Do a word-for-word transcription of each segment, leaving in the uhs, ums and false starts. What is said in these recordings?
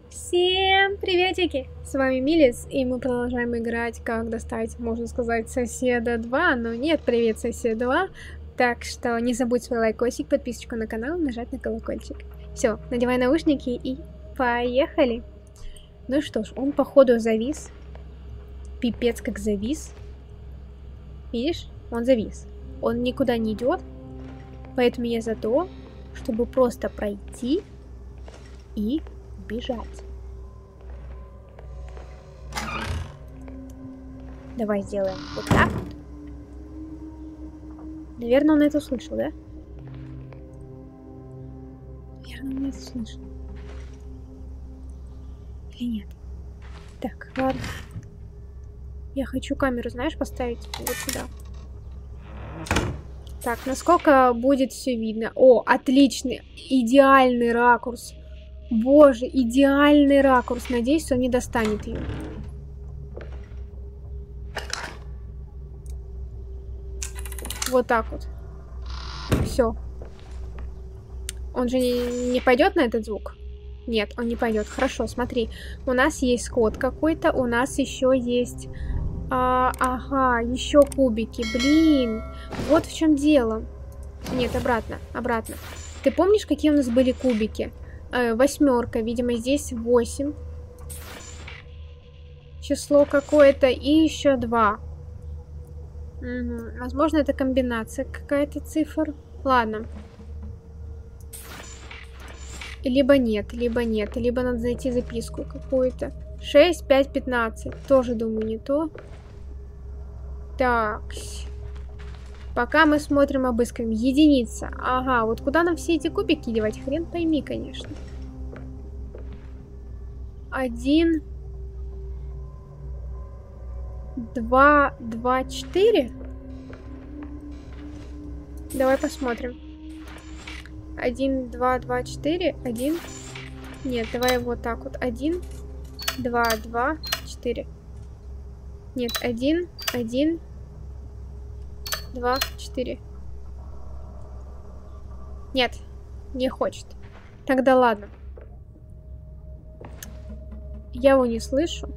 Всем приветики! С вами Милис, и мы продолжаем играть, как достать, можно сказать, соседа два, но нет, привет, сосед два. Так что не забудь свой лайкосик, подписочку на канал, нажать на колокольчик. Все, надевай наушники и поехали! Ну что ж, он походу завис. Пипец как завис. Видишь? Он завис. Он никуда не идет, поэтому я за то, чтобы просто пройти и бежать. Давай сделаем вот так вот. Наверное, он это услышал, да? Наверное, он это услышал. Или нет? Так, ладно. Я хочу камеру, знаешь, поставить вот сюда. Так, насколько будет все видно? О, отличный, идеальный ракурс. Боже, идеальный ракурс. Надеюсь, он не достанет ее. Вот так вот. Все. Он же не, не пойдет на этот звук? Нет, он не пойдет. Хорошо, смотри. У нас есть код какой-то. У нас еще есть... А, ага, еще кубики. Блин. Вот в чем дело. Нет, обратно. Обратно. Ты помнишь, какие у нас были кубики? Э, восьмерка. Видимо, здесь восемь. Число какое-то. И еще два. Угу. Возможно, это комбинация какая-то цифр. Ладно. Либо нет, либо нет. Либо надо найти записку какую-то. шесть, пять, пятнадцать. Тоже, думаю, не то. Так. Пока мы смотрим, обыскиваем. Единица. Ага, вот куда нам все эти кубики девать? Хрен пойми, конечно. Один. Два, два, четыре. Давай посмотрим. Один, два, два, четыре. Один. Нет, давай вот так вот. Один, два, два, четыре. Нет, один, один, два, четыре. Нет, не хочет. Тогда ладно. Я его не слышу.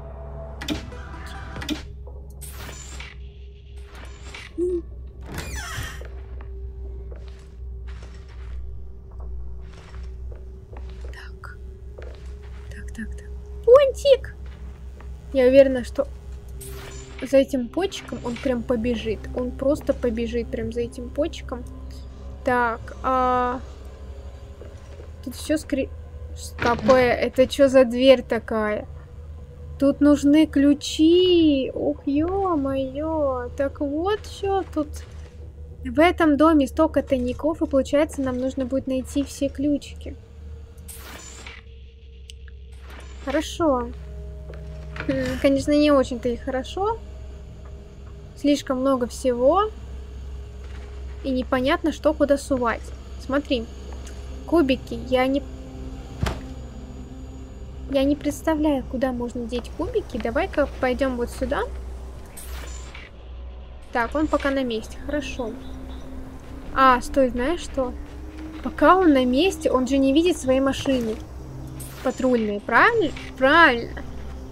Так. Так, так, так. Пончик! Я уверена, что за этим почком он прям побежит. Он просто побежит прям за этим почком. Так, а... Тут все скри... Стопэ, это что за дверь такая? Тут нужны ключи. Ух, ё-моё. Так вот что тут. В этом доме столько тайников, и получается, нам нужно будет найти все ключики. Хорошо. Конечно, не очень-то и хорошо. Слишком много всего. И непонятно, что куда сувать. Смотри. Кубики. Я не... Я не представляю, куда можно деть кубики. Давай-ка пойдем вот сюда. Так, он пока на месте. Хорошо. А, стой, знаешь что? Пока он на месте, он же не видит своей машины патрульные. Правильно? Правильно.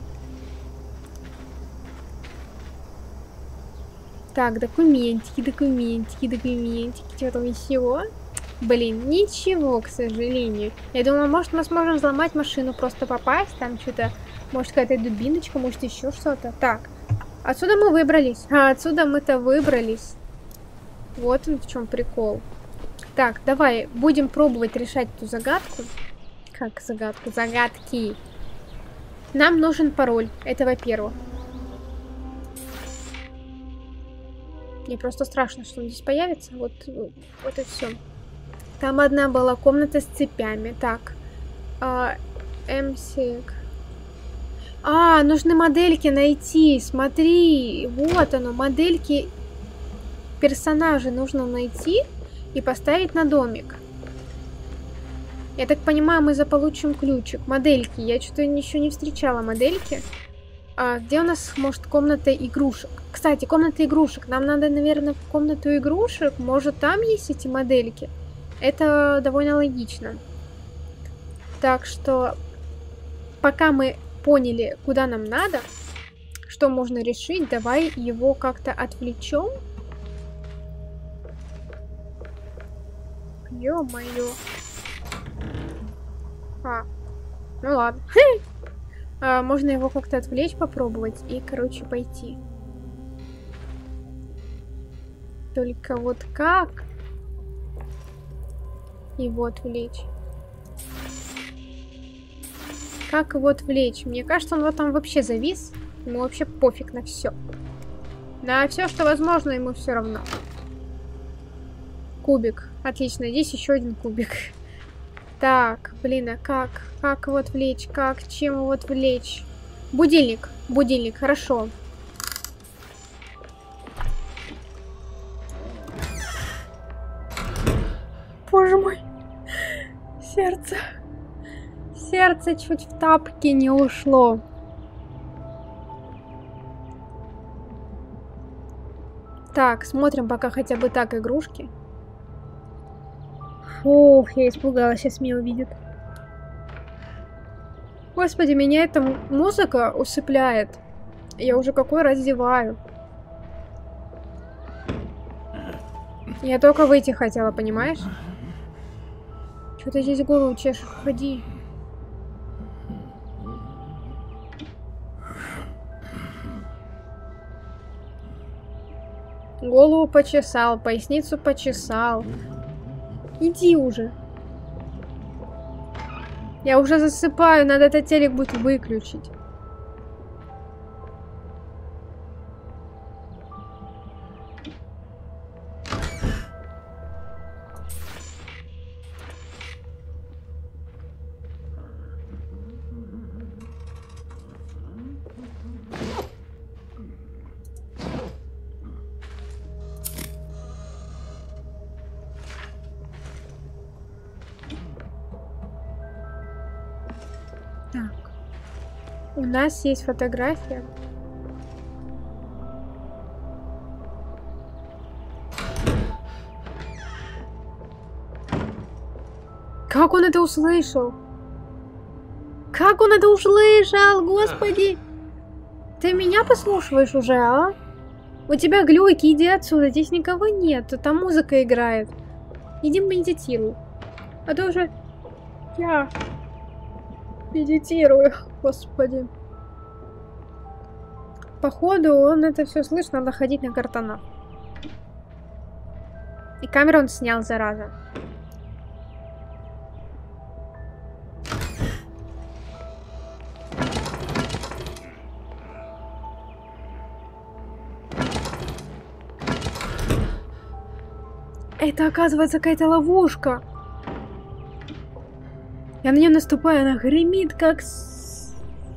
Так, документики, документики, документики. Что там еще? Блин, ничего, к сожалению. Я думала, может, мы сможем взломать машину, просто попасть. Там что-то, может, какая-то дубиночка, может, еще что-то. Так, отсюда мы выбрались. А отсюда мы-то выбрались. Вот он в чем прикол. Так, давай, будем пробовать решать эту загадку. Как загадку? Загадки. Нам нужен пароль. Это во-первых. Мне просто страшно, что он здесь появится. Вот, вот и все. Там одна была комната с цепями. Так. А, МСик. А, нужны модельки найти. Смотри. Вот оно. Модельки персонажей нужно найти и поставить на домик. Я так понимаю, мы заполучим ключик. Модельки. Я что-то еще не встречала модельки. А где у нас, может, комната игрушек? Кстати, комната игрушек. Нам надо, наверное, в комнату игрушек. Может, там есть эти модельки? Это довольно логично. Так что пока мы поняли, куда нам надо, что можно решить, давай его как-то отвлечем. Ё-моё. А, ну ладно. А, можно его как-то отвлечь, попробовать и, короче, пойти. Только вот как его отвлечь? Как его отвлечь? Мне кажется, он вот там вообще завис. Ему вообще пофиг на все. На все, что возможно, ему все равно. Кубик. Отлично, здесь еще один кубик. Так, блин, а как? Как его отвлечь? Как? Чем его отвлечь? Будильник. Будильник, хорошо. Боже мой. Сердце. Сердце чуть в тапки не ушло. Так, смотрим пока хотя бы так игрушки. Фух, я испугалась, сейчас меня увидит. Господи, меня эта музыка усыпляет. Я уже какой раз зеваю. Я только выйти хотела, понимаешь? Что ты здесь голову чешешь? Ходи. Голову почесал, поясницу почесал. Иди уже. Я уже засыпаю, надо этот телек будет выключить. Так. У нас есть фотография. Как он это услышал? Как он это услышал, господи? Ты меня послушиваешь уже, а? У тебя глюки, иди отсюда, здесь никого нет, там музыка играет. Иди медитируй. А то уже я медитирую, господи. Походу он это все слышит, надо ходить на картонах. И камеру он снял, зараза. Это, оказывается, какая-то ловушка. Я на нее наступаю, она гремит, как с...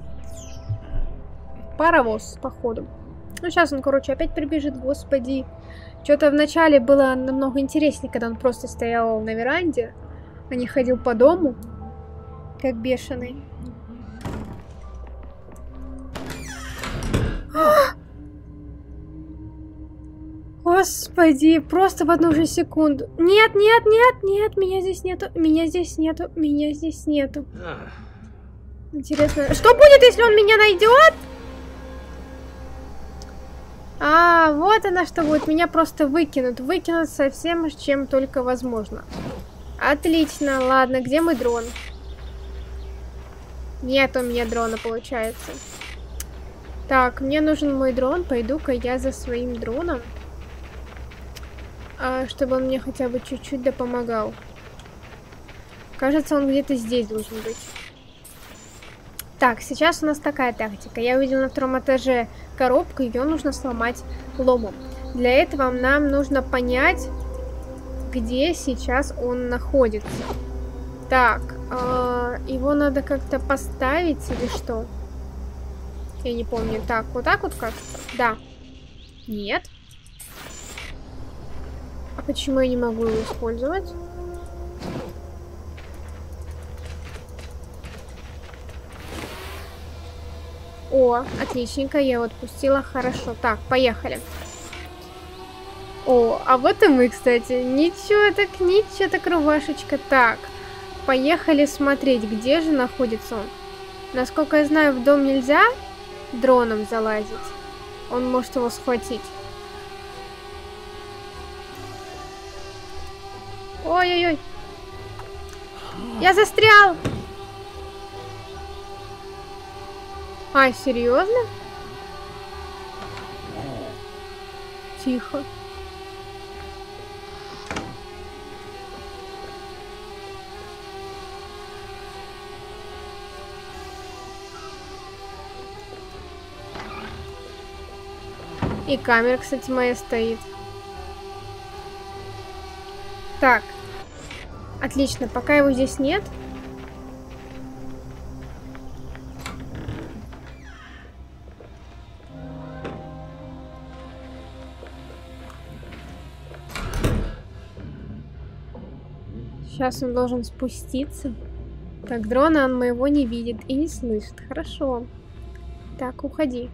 паровоз, походу. Ну, сейчас он, короче, опять прибежит, господи. Что-то вначале было намного интереснее, когда он просто стоял на веранде, а не ходил по дому, как бешеный. Господи, просто в одну же секунду. Нет, нет, нет, нет, меня здесь нету, меня здесь нету, меня здесь нету. Интересно, что будет, если он меня найдет? А, вот она что будет, меня просто выкинут, выкинут со всем, чем только возможно. Отлично, ладно, где мой дрон? Нет у меня дрона, получается. Так, мне нужен мой дрон, пойду-ка я за своим дроном. Чтобы он мне хотя бы чуть-чуть да помогал. Кажется, он где-то здесь должен быть. Так, сейчас у нас такая тактика. Я увидела на втором этаже коробку, ее нужно сломать ломом. Для этого нам нужно понять, где сейчас он находится. Так, э, его надо как-то поставить или что? Я не помню. Так, вот так вот кажется? Да. Нет. А почему я не могу его использовать? О, отличненько, я его отпустила. Хорошо. Так, поехали. О, а вот и мы, кстати. Ничего так, ничего так, рубашечка. Так, поехали смотреть, где же находится он. Насколько я знаю, в дом нельзя дроном залазить. Он может его схватить. Ой-ой-ой. Я застрял. А, серьезно? Тихо. И камера, кстати, моя стоит. Так. Отлично, пока его здесь нет. Сейчас он должен спуститься. Так, дрона он моего не видит и не слышит. Хорошо. Так, уходи.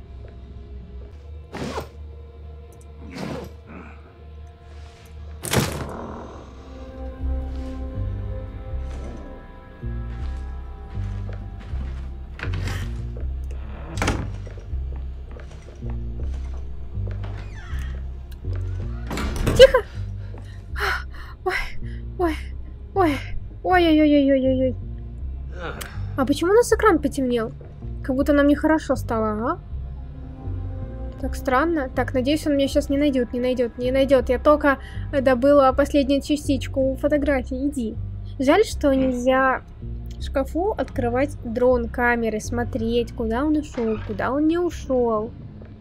Тихо! Ой, ой, ой, ой-ой-ой-ой-ой-ой. А почему у нас экран потемнел? Как будто нам нехорошо стало, ага. Так странно. Так, надеюсь, он меня сейчас не найдет, не найдет, не найдет. Я только добыла последнюю частичку фотографии. Иди. Жаль, что нельзя в шкафу открывать дрон камеры, смотреть, куда он ушел, куда он не ушел.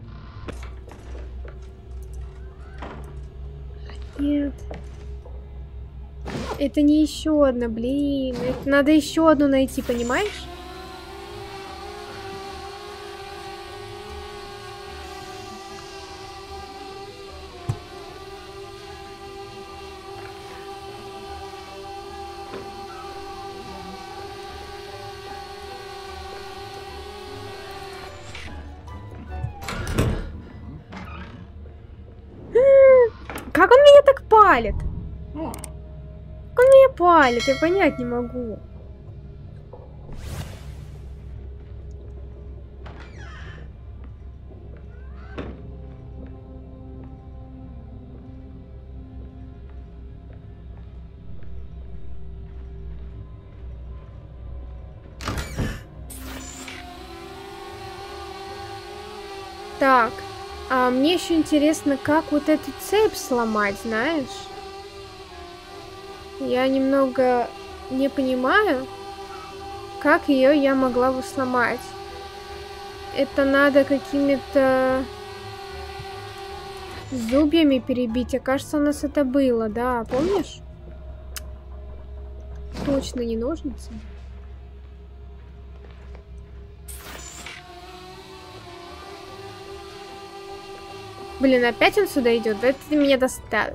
Нет. Это не еще одна, блин. Это надо еще одну найти, понимаешь? Как он меня так палит? Как он меня палит? Я понять не могу. Так. А мне еще интересно, как вот эту цепь сломать, знаешь? Я немного не понимаю, как ее я могла бы сломать. Это надо какими-то зубьями перебить. А кажется, у нас это было, да, помнишь? Точно не ножницы. Блин, опять он сюда идет? Да ты меня достал.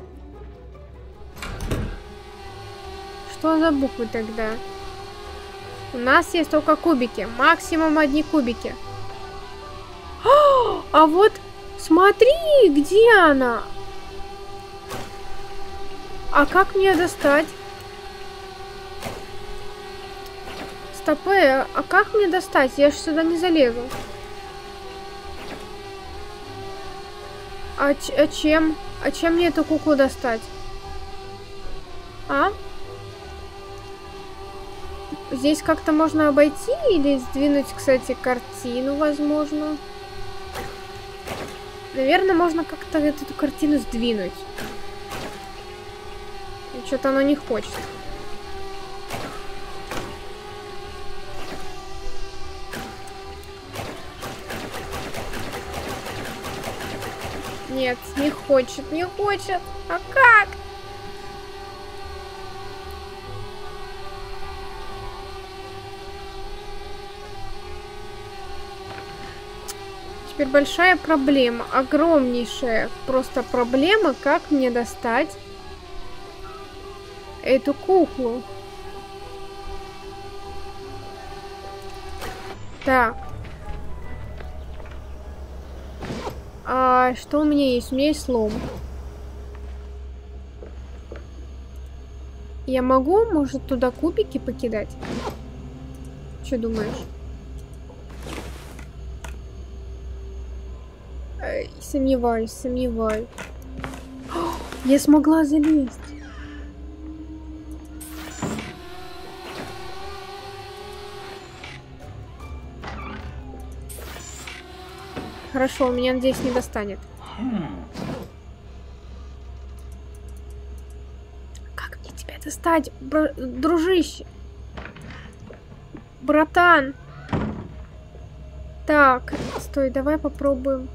Что за буквы тогда? У нас есть только кубики. Максимум одни кубики. А вот, смотри, где она? А как мне достать? Стопэ, а как мне достать? Я же сюда не залезу. А, а чем? А чем мне эту куклу достать? А? Здесь как-то можно обойти или сдвинуть, кстати, картину, возможно. Наверное, можно как-то эту картину сдвинуть. Что-то оно не хочет. Нет, не хочет, не хочет. А как? Теперь большая проблема, огромнейшая просто проблема, как мне достать эту куклу. Так. А что у меня есть? У меня есть слом. Я могу, может, туда кубики покидать? Что думаешь? Ай, сомневаюсь, сомневаюсь. О, я смогла залезть. Хорошо, он меня, надеюсь, не достанет. Как мне тебя достать, бро... дружище? Братан. Так, стой, давай попробуем.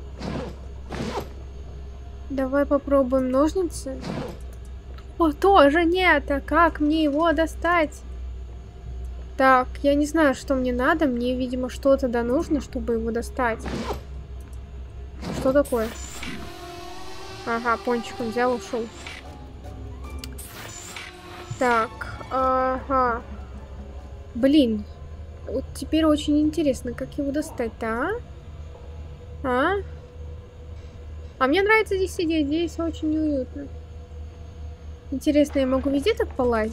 Давай попробуем ножницы. О, тоже нет, а как мне его достать? Так, я не знаю, что мне надо. Мне, видимо, что-то да нужно, чтобы его достать. Что такое? Ага, пончик он взял, ушел. Так, ага. Блин. Вот теперь очень интересно, как его достать-то, а? А? А мне нравится здесь сидеть, здесь очень неуютно. Интересно, я могу везде так полазить?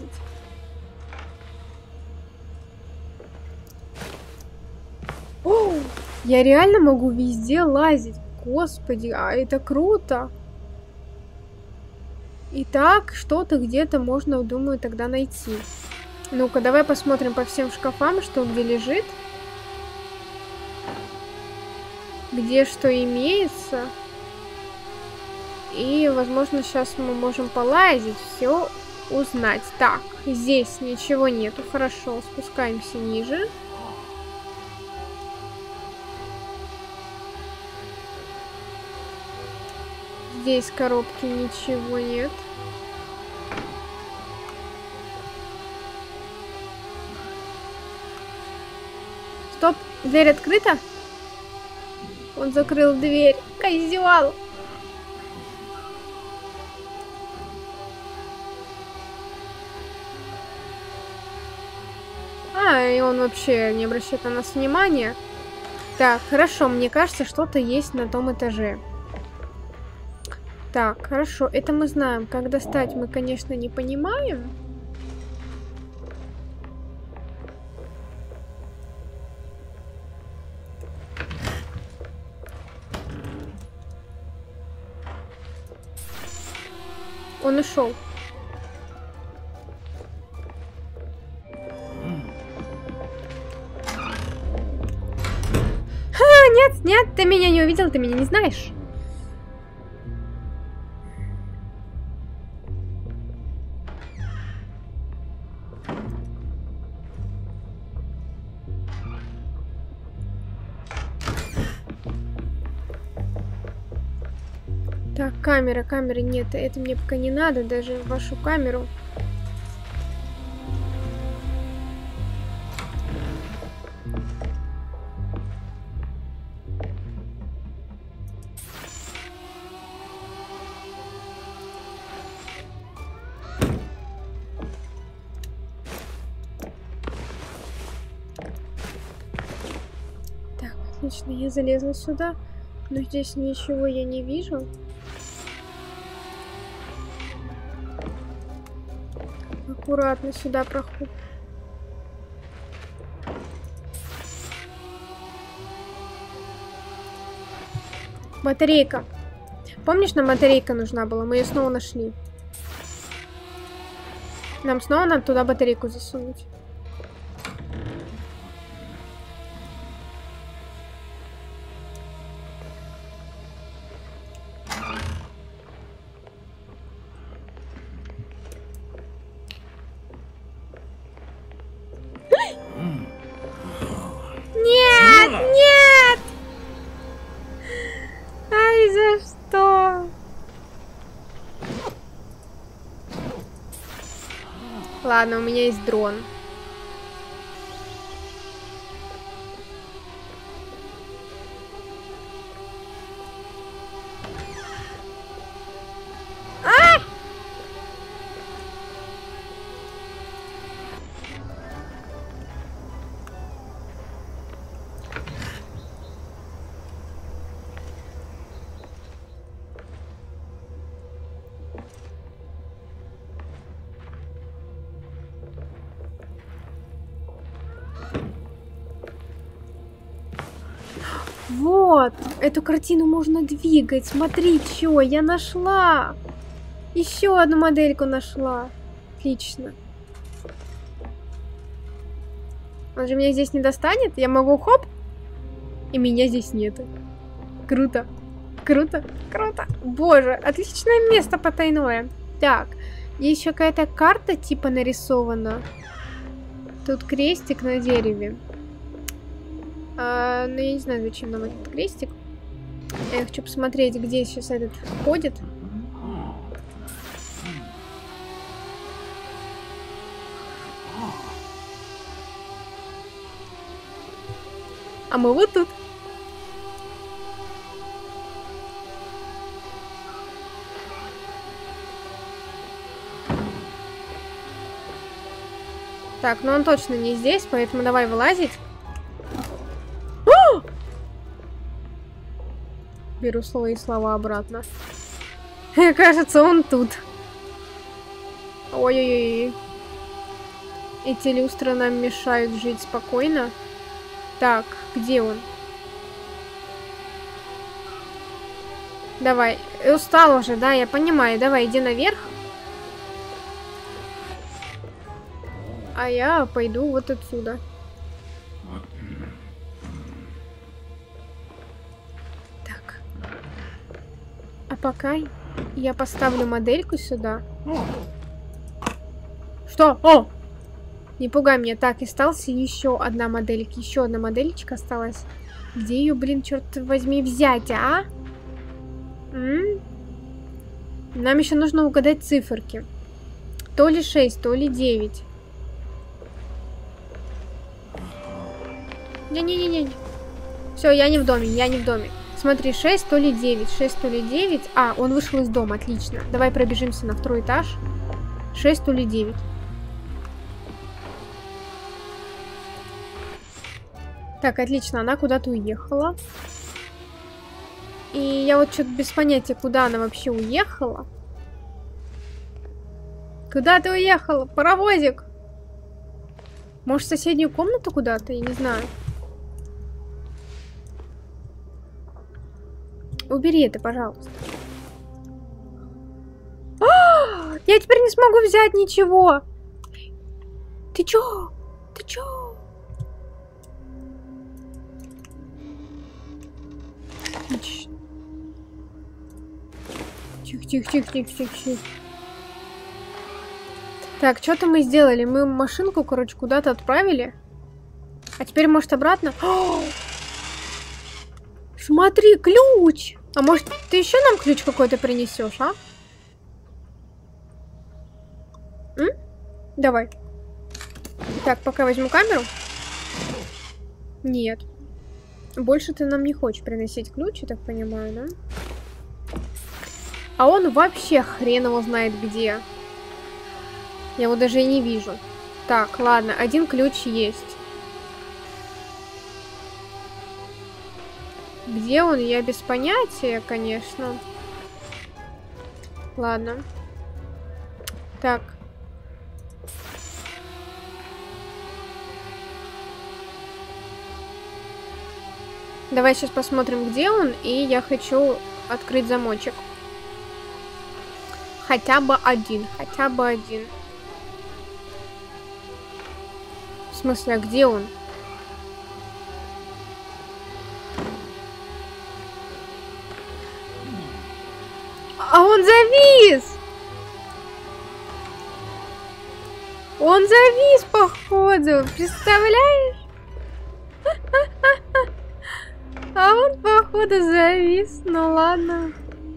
О, я реально могу везде лазить. Господи, а это круто. Итак, что-то где-то можно, думаю, тогда найти. Ну-ка, давай посмотрим по всем шкафам, что где лежит. Где что имеется. И, возможно, сейчас мы можем полазить, все узнать. Так, здесь ничего нету. Хорошо, спускаемся ниже. Здесь коробки ничего нет. Стоп, дверь открыта? Он закрыл дверь. Козёл! А, и он вообще не обращает на нас внимания. Так, хорошо, мне кажется, что-то есть на том этаже. Так, хорошо, это мы знаем. Как достать, мы, конечно, не понимаем. Он ушел. Ха, нет, нет, ты меня не увидел, ты меня не знаешь. Так, камера, камеры нет, это мне пока не надо, даже вашу камеру. Так, отлично, я залезла сюда, но здесь ничего я не вижу. Аккуратно сюда проход. Батарейка. Помнишь, нам батарейка нужна была? Мы ее снова нашли. Нам снова надо туда батарейку засунуть. Нет, нет! Ай, за что? Ладно, у меня есть дрон. А! Вот, эту картину можно двигать. Смотри, что я нашла. Еще одну модельку нашла. Отлично. Он же меня здесь не достанет. Я могу хоп. И меня здесь нету. Круто. Круто. Круто. Боже, отличное место потайное. Так, еще какая-то карта типа нарисована. Тут крестик на дереве. А, ну, я не знаю, зачем нам этот крестик. Я хочу посмотреть, где сейчас этот ходит. А мы вот тут. Так, ну он точно не здесь, поэтому давай вылазить. О! Беру свои слова обратно. Кажется, он тут. Ой-ой-ой. Эти люстры нам мешают жить спокойно. Так, где он? Давай. Устал уже, да, я понимаю. Давай, иди наверх. А я пойду вот отсюда. Так. А пока я поставлю модельку сюда. Что? О! Не пугай меня. Так, и остался еще одна моделька. Еще одна модельчика осталась. Где ее, блин, черт возьми, взять, а? М? Нам еще нужно угадать циферки. То ли шесть, то ли девять. Не-не-не-не. Все, я не в доме, я не в доме. Смотри, шесть, то ли девять. шесть, то ли девять. А, он вышел из дома, отлично. Давай пробежимся на второй этаж. шесть, то ли девять. Так, отлично, она куда-то уехала. И я вот что-то без понятия, куда она вообще уехала. Куда ты уехала? Паровозик! Может, в соседнюю комнату куда-то? Я не знаю. Убери это, пожалуйста. А! Я теперь не смогу взять ничего. Ты чё? Ты чё? Тихо, тихо, тихо, тихо, тихо, тихо. Так, что-то мы сделали. Мы машинку, короче, куда-то отправили. А теперь, может, обратно? О! Смотри, ключ! А может, ты еще нам ключ какой-то принесешь, а? М? Давай. Так, пока возьму камеру. Нет. Больше ты нам не хочешь приносить ключ, я так понимаю, да? А он вообще хрен его знает где. Я его даже и не вижу. Так, ладно, один ключ есть. Где он? Я без понятия, конечно. Ладно. Так. Давай сейчас посмотрим, где он, и я хочу открыть замочек. Хотя бы один, хотя бы один. В смысле, а где он? А он завис! Он завис, походу, представляешь? А он, походу, завис. Ну ладно.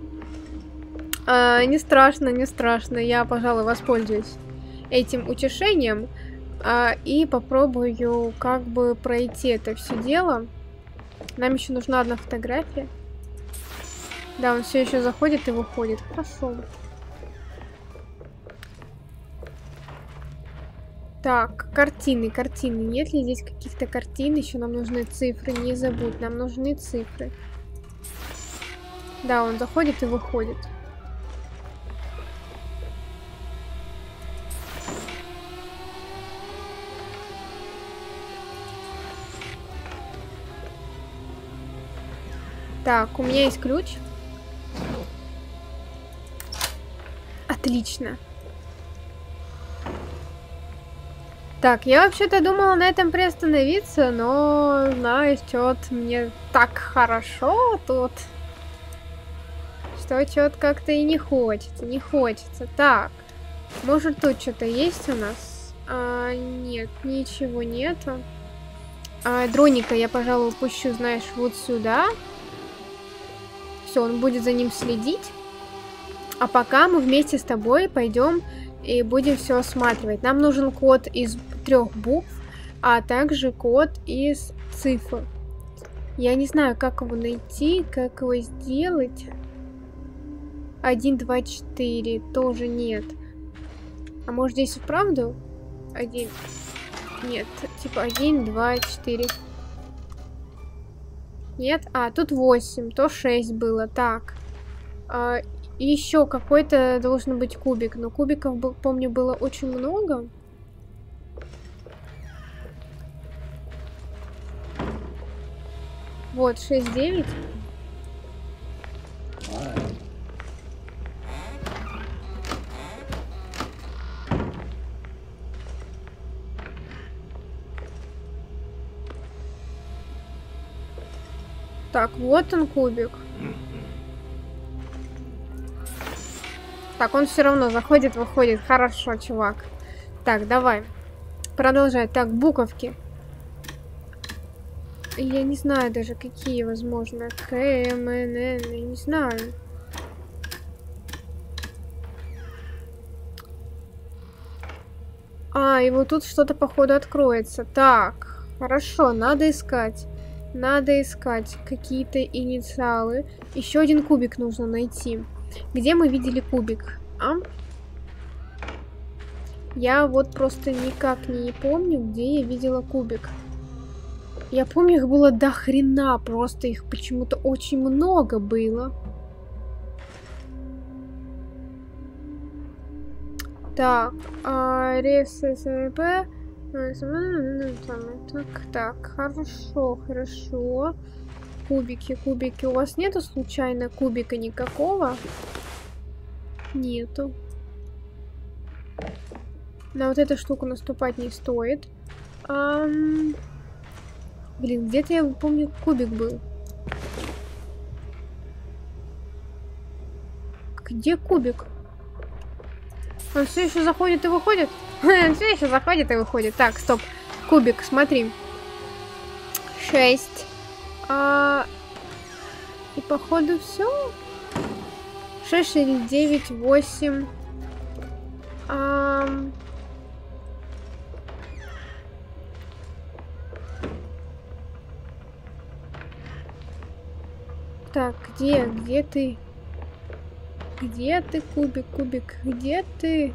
А, не страшно, не страшно. Я, пожалуй, воспользуюсь этим утешением. А, и попробую как бы пройти это все дело. Нам еще нужна одна фотография. Да, он все еще заходит и выходит. Хорошо. Так, картины, картины. Нет ли здесь каких-то картин? Еще нам нужны цифры. Не забудь, нам нужны цифры. Да, он заходит и выходит. Так, у меня есть ключ. Отлично. Так, я вообще-то думала на этом приостановиться, но, знаешь, что-то мне так хорошо тут, что что-то как-то и не хочется, не хочется. Так, может тут что-то есть у нас? А, нет, ничего нету. А, дроника я, пожалуй, пущу, знаешь, вот сюда. Все, он будет за ним следить. А пока мы вместе с тобой пойдем и будем все осматривать. Нам нужен код из трех букв, а также код из цифр. Я не знаю, как его найти, как его сделать. один, два, четыре. Тоже нет. А может здесь и вправду? один. Нет, типа один, два, четыре. Нет? А, тут восемь. То шесть было. Так. А, еще какой-то должен быть кубик. Но кубиков, помню, было очень много. Вот, шесть, девять. Так, вот он кубик. Так, он все равно заходит, выходит. Хорошо, чувак. Так, давай. Продолжай. Так, буковки. Я не знаю даже, какие, возможно. К, М, Н, Н, я не знаю. А, и вот тут что-то, походу, откроется. Так, хорошо, надо искать. Надо искать какие-то инициалы. Еще один кубик нужно найти. Где мы видели кубик? А? Я вот просто никак не помню, где я видела кубик. Я помню, их было до хрена. Просто их почему-то очень много было. Так. А, реф, ССРП. Так, так, хорошо, хорошо. Кубики, кубики. У вас нету случайно кубика никакого? Нету. На вот эту штуку наступать не стоит. Ам... Блин, где-то я помню, кубик был. Где кубик? Он все еще заходит и выходит? Все еще заходит и выходит. Так, стоп. Кубик, смотри. Шесть. А... И походу все. Шесть, девять, восемь. А... Так, где? Где ты? Где ты, кубик, кубик? Где ты?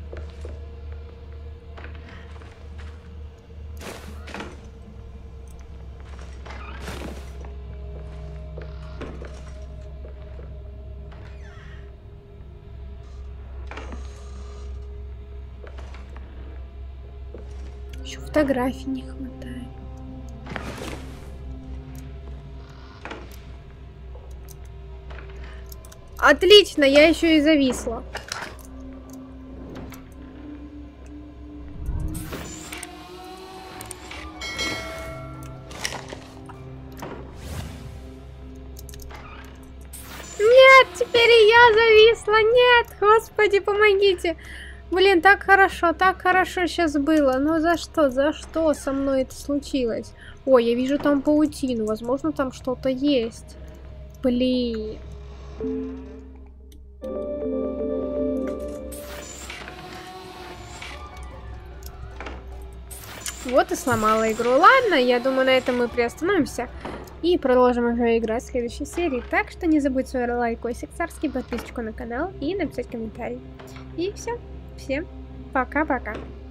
Еще фотографий не хватает. Отлично, я еще и зависла. Нет, теперь и я зависла. Нет, господи, помогите. Блин, так хорошо, так хорошо сейчас было. Но за что, за что со мной это случилось? Ой, я вижу там паутину. Возможно, там что-то есть. Блин. Вот и сломала игру. Ладно, я думаю, на этом мы приостановимся. И продолжим уже играть в следующей серии. Так что не забудь свой лайкосик царский, подписочку на канал и написать комментарий. И все. Всем пока-пока.